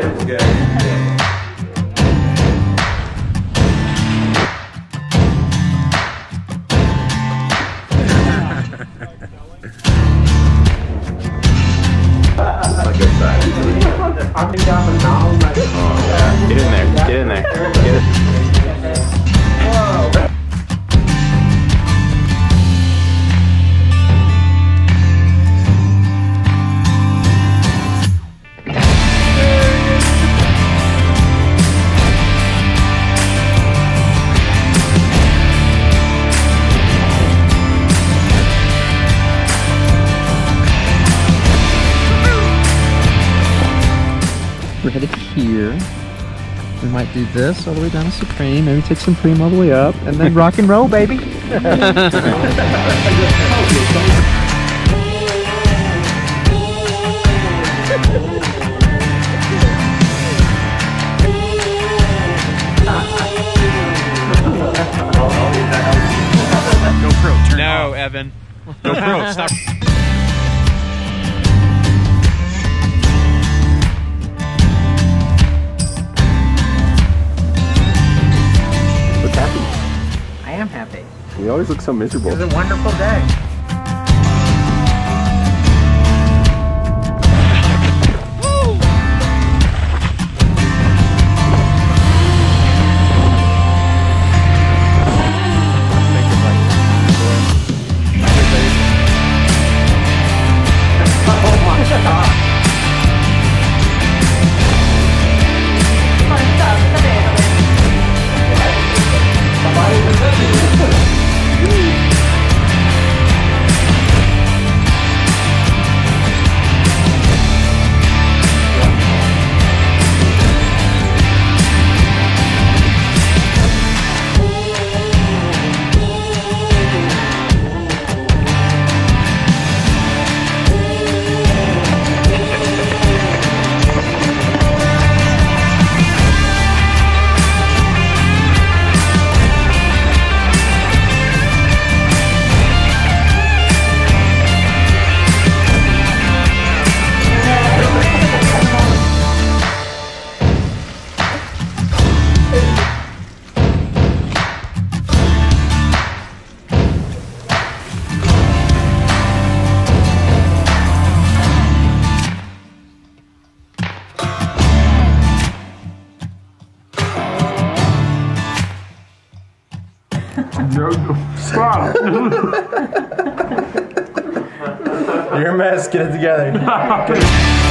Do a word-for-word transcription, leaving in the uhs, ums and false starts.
It's good. Get in there, get in there. Get in. We're headed here. We might do this all the way down to Supreme, maybe take Supreme all the way up, and then rock and roll, baby. GoPro, turn No, off. Evan. GoPro, stop. Look happy. I am happy. You always look so miserable. It was a wonderful day. Stop! You're a mess, get it together.